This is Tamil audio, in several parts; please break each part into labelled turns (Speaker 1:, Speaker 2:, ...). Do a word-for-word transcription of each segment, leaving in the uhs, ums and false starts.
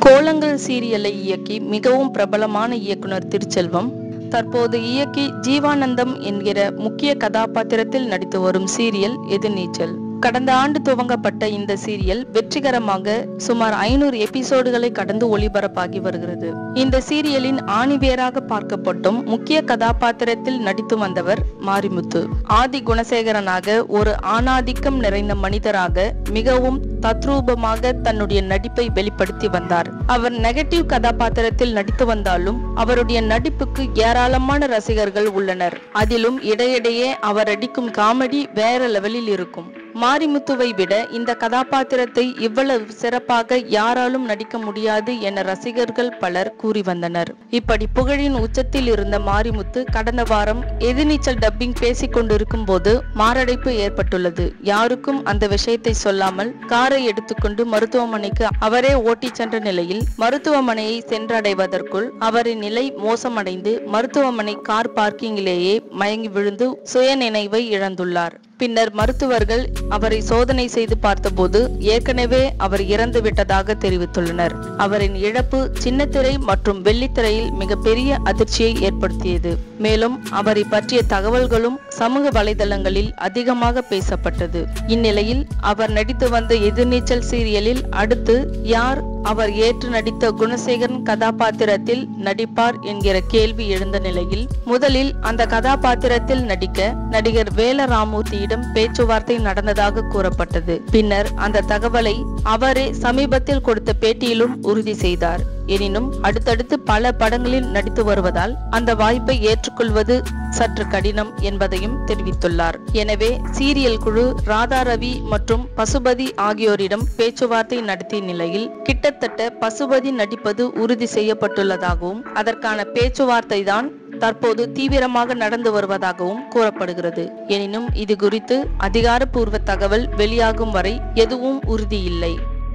Speaker 1: கோலங்கள் சீரியலை இயக்கி மிகவும் பிரபலமான இயக்குனர் திருச்செல்வம் தற்போது இயக்கி ஜீவானந்தம் என்கிற முக்கிய கதாபாத்திரத்தில் நடித்து வரும் சீரியல் எதிர்நீச்சல். கடந்த ஆண்டு துவங்கப்பட்ட இந்த சீரியல் வெற்றிகரமாக சுமார் ஐநூறு எபிசோடுகளை கடந்து ஒளிபரப்பாகி வருகிறது. இந்த சீரியலின் ஆணிவேராக பார்க்கப்பட்டும் முக்கிய கதாபாத்திரத்தில் நடித்து வந்தவர் மாரிமுத்து. ஆதி குணசேகரனாக ஒரு ஆணாதிக்கம் நிறைந்த மனிதராக மிகவும் தத்ரூபமாக தன்னுடைய நடிப்பை வெளிப்படுத்தி வந்தார். அவர் நெகட்டிவ் கதாபாத்திரத்தில் நடித்து வந்தாலும் அவருடைய நடிப்புக்கு ஏராளமான ரசிகர்கள் உள்ளனர். அதிலும் இடையிடையே அவர் அடிக்கும் காமெடி வேற லெவலில் இருக்கும். மாரிமுத்துவை விட இந்த கதாபாத்திரத்தை இவ்வளவு சிறப்பாக யாராலும் நடிக்க முடியாது என ரசிகர்கள் பலர் கூறி வந்தனர். இப்படி புகழின் உச்சத்தில் இருந்த மாரிமுத்து கடந்த வாரம் எதிர்நீச்சல் டப்பிங் பேசிக் கொண்டிருக்கும் போது மாரடைப்பு ஏற்பட்டுள்ளது. யாருக்கும் அந்த விஷயத்தை சொல்லாமல் காரை எடுத்துக்கொண்டு மருத்துவமனைக்கு அவரே ஓட்டி சென்ற நிலையில் மருத்துவமனையை சென்றடைவதற்குள் அவரின் நிலை மோசமடைந்து மருத்துவமனை கார் பார்க்கிங்கிலேயே மயங்கி விழுந்து சுய நினைவை இழந்துள்ளார். பின்னர் மருத்துவர்கள் அவரை சோதனை செய்து பார்த்தபோது ஏற்கனவே அவர் இறந்து விட்டதாக தெரிவித்துள்ளனர். அவரின் இழப்பு சின்னத்திரை மற்றும் வெள்ளித்திரையில் மிகப்பெரிய அதிர்ச்சியை ஏற்படுத்தியது. மேலும் அவரை பற்றிய தகவல்களும் சமூக வலைதளங்களில் அதிகமாக பேசப்பட்டது. இந்நிலையில் அவர் நடித்து வந்த எதிர்நீச்சல் சீரியலில் அடுத்து யார் அவர் ஏற்று நடித்த குணசேகரன் கதாபாத்திரத்தில் நடிப்பார் என்கிற கேள்வி எழுந்த நிலையில் முதலில் அந்த கதாபாத்திரத்தில் நடிக்க நடிகர் வேலராமூர்த்தியிடம் பேச்சுவார்த்தை நடந்ததாக கூறப்பட்டது. பின்னர் அந்த தகவலை அவரே சமீபத்தில் கொடுத்த பேட்டியிலும் உறுதி செய்தார். எனினும் அடுத்தடுத்து பல படங்களில் நடித்து வருவதால் அந்த வாய்ப்பை ஏற்றுக்கொள்வது சற்று கடினம் என்பதையும் தெரிவித்துள்ளார். எனவே சீரியல் குழு ராதா ரவி மற்றும் பசுபதி ஆகியோரிடம் பேச்சுவார்த்தை நடத்திய நிலையில் கிட்டத்தட்ட பசுபதி நடிப்பது உறுதி செய்யப்பட்டுள்ளதாகவும் அதற்கான பேச்சுவார்த்தை தான் தற்போது தீவிரமாக நடந்து வருவதாகவும் கூறப்படுகிறது. எனினும் இது குறித்து அதிகாரப்பூர்வ தகவல் வெளியாகும் வரை எதுவும் உறுதியில்லை.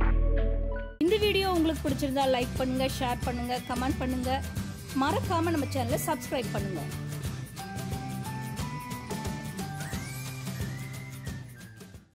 Speaker 2: இந்த வீடியோ உங்களுக்கு பிடிச்சிருந்தா லைக் பண்ணுங்க, ஷேர் பண்ணுங்க, கமெண்ட் பண்ணுங்க. மறக்காம நம்ம சேனலை சப்ஸ்கிரைப் பண்ணுங்க.